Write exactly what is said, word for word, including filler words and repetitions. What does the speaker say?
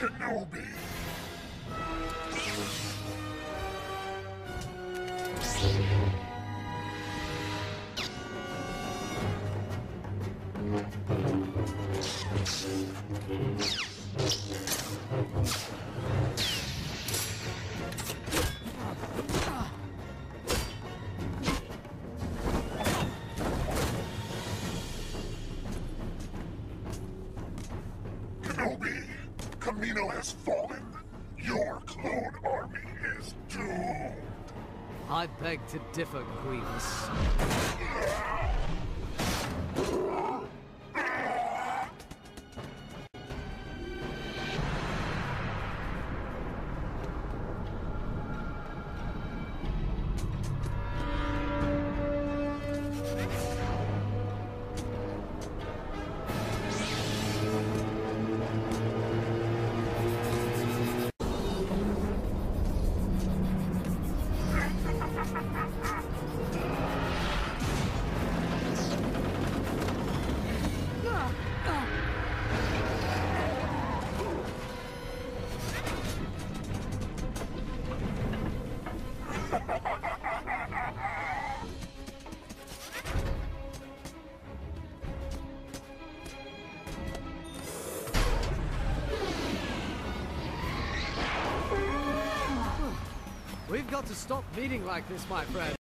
Kenobi! Kenobi, Kamino has fallen. Your clone army is doomed. I beg to differ, Grievous. We've got to stop meeting like this, my friend.